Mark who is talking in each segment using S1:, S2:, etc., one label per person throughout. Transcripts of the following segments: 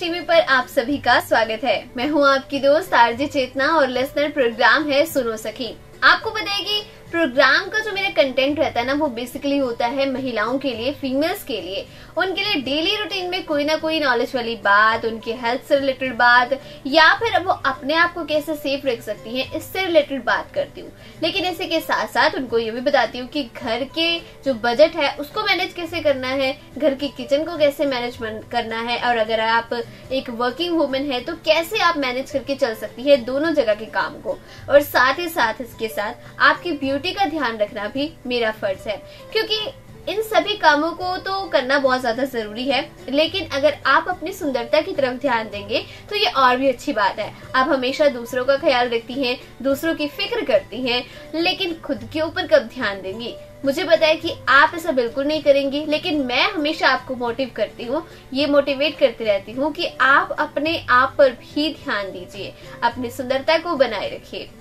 S1: TV पर आप सभी का स्वागत है। मैं हूं आपकी दोस्त आरजे चेतना और लिसनर प्रोग्राम है सुनो सखी। आपको पता है कि प्रोग्राम का जो मेरा कंटेंट रहता है ना, वो बेसिकली होता है महिलाओं के लिए, फीमेल्स के लिए। उनके लिए डेली रूटीन में कोई ना कोई नॉलेज वाली बात, उनके हेल्थ से रिलेटेड बात, या फिर वो अपने आप को कैसे सेफ रख सकती हैं, इससे रिलेटेड बात करती हूँ। लेकिन इसी के साथ साथ उनको ये भी बताती हूँ कि घर के जो बजट है उसको मैनेज कैसे करना है, घर की किचन को कैसे मैनेज करना है, और अगर आप एक वर्किंग वुमन है तो कैसे आप मैनेज करके चल सकती है दोनों जगह के काम को। और साथ ही साथ इसके साथ आपकी ब्यूटी का ध्यान रखना भी मेरा फर्ज है, क्योंकि इन सभी कामों को तो करना बहुत ज्यादा जरूरी है। लेकिन अगर आप अपनी सुंदरता की तरफ ध्यान देंगे तो ये और भी अच्छी बात है। आप हमेशा दूसरों का ख्याल रखती हैं, दूसरों की फिक्र करती हैं, लेकिन खुद के ऊपर कब ध्यान देंगी? मुझे पता है कि आप ऐसा बिल्कुल नहीं करेंगी, लेकिन मैं हमेशा आपको मोटिव करती हूँ, ये मोटिवेट करती रहती हूँ कि आप अपने आप पर भी ध्यान दीजिए, अपनी सुंदरता को बनाए रखिए।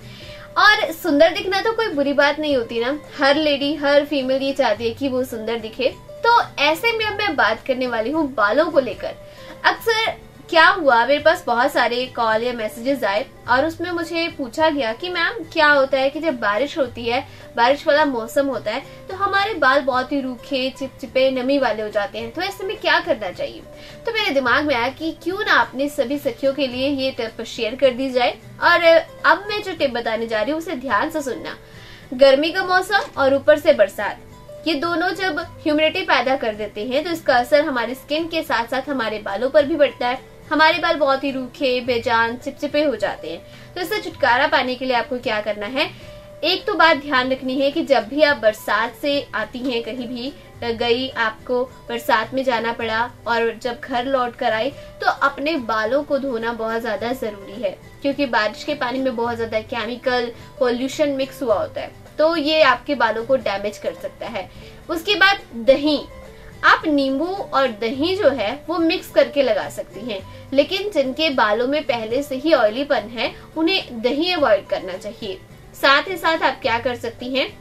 S1: और सुंदर दिखना तो कोई बुरी बात नहीं होती ना, हर लेडी, हर फीमेल ये चाहती है कि वो सुंदर दिखे। तो ऐसे में अब मैं बात करने वाली हूँ बालों को लेकर। अक्सर क्या हुआ, मेरे पास बहुत सारे कॉल या मैसेजेस आए और उसमें मुझे पूछा गया कि मैम क्या होता है कि जब बारिश होती है, बारिश वाला मौसम होता है, तो हमारे बाल बहुत ही रूखे, चिपचिपे, नमी वाले हो जाते हैं, तो ऐसे में क्या करना चाहिए? तो मेरे दिमाग में आया कि क्यों ना अपने सभी सखियों के लिए ये टिप शेयर कर दी जाए। और अब मैं जो टिप बताने जा रही हूँ उसे ध्यान से सुनना। गर्मी का मौसम और ऊपर से बरसात, ये दोनों जब ह्यूमिडिटी पैदा कर देते हैं तो इसका असर हमारी स्किन के साथ साथ हमारे बालों पर भी पड़ता है। हमारे बाल बहुत ही रूखे, बेजान, चिपचिपे हो जाते हैं। तो इससे छुटकारा पाने के लिए आपको क्या करना है, एक तो बात ध्यान रखनी है कि जब भी आप बरसात से आती हैं, कहीं भी गई, आपको बरसात में जाना पड़ा और जब घर लौट कर आई, तो अपने बालों को धोना बहुत ज्यादा जरूरी है, क्योंकि बारिश के पानी में बहुत ज्यादा केमिकल, पॉल्यूशन मिक्स हुआ होता है, तो ये आपके बालों को डैमेज कर सकता है। उसके बाद दही, आप नींबू और दही जो है वो मिक्स करके लगा सकती हैं, लेकिन जिनके बालों में पहले से ही ऑयलीपन है उन्हें दही अवॉइड करना चाहिए। साथ ही साथ आप क्या कर सकती हैं,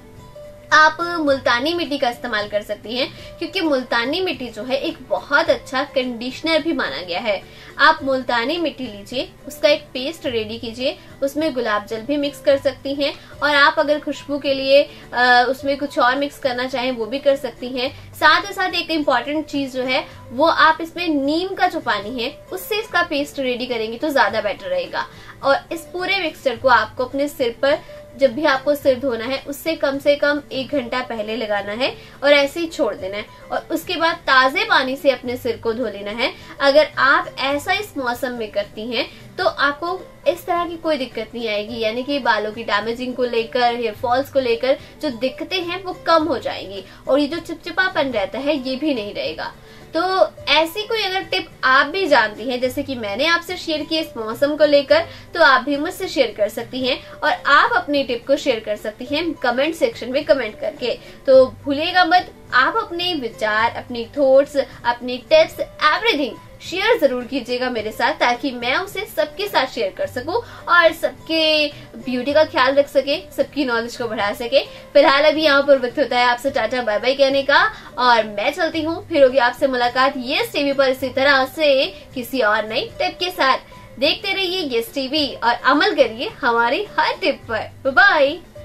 S1: आप मुल्तानी मिट्टी का इस्तेमाल कर सकती हैं, क्योंकि मुल्तानी मिट्टी जो है एक बहुत अच्छा कंडीशनर भी माना गया है। आप मुल्तानी मिट्टी लीजिए, उसका एक पेस्ट रेडी कीजिए, उसमें गुलाब जल भी मिक्स कर सकती हैं, और आप अगर खुशबू के लिए उसमें कुछ और मिक्स करना चाहें वो भी कर सकती हैं। साथ ही साथ एक इम्पॉर्टेंट चीज जो है वो आप इसमें नीम का जो पानी है उससे इसका पेस्ट रेडी करेंगे तो ज्यादा बेटर रहेगा। और इस पूरे मिक्सचर को आपको अपने सिर पर, जब भी आपको सिर धोना है उससे कम से कम 1 घंटा पहले लगाना है और ऐसे ही छोड़ देना है, और उसके बाद ताजे पानी से अपने सिर को धो लेना है। अगर आप ऐसा इस मौसम में करती हैं तो आपको इस तरह की कोई दिक्कत नहीं आएगी, यानी कि बालों की डैमेजिंग को लेकर, हेयर फॉल्स को लेकर जो दिक्कतें हैं वो कम हो जाएंगी, और ये जो चिपचिपापन रहता है ये भी नहीं रहेगा। तो ऐसी कोई अगर टिप आप भी जानती हैं, जैसे कि मैंने आपसे शेयर की इस मौसम को लेकर, तो आप भी मुझसे शेयर कर सकती हैं, और आप अपनी टिप को शेयर कर सकती हैं कमेंट सेक्शन में कमेंट करके। तो भूलिएगा मत, आप अपने विचार, अपनी थॉट्स, अपनी टिप्स, एवरीथिंग शेयर जरूर कीजिएगा मेरे साथ, ताकि मैं उसे सबके साथ शेयर कर सकूं और सबके ब्यूटी का ख्याल रख सके, सबकी नॉलेज को बढ़ा सके। फिलहाल अभी यहाँ पर वक्त होता है आपसे टाटा बाय बाय कहने का, और मैं चलती हूँ। फिर होगी आपसे मुलाकात यस टीवी पर इसी तरह से किसी और नई टिप के साथ। देखते रहिए यस टीवी और अमल करिए हमारी हर टिप पर। Bye bye.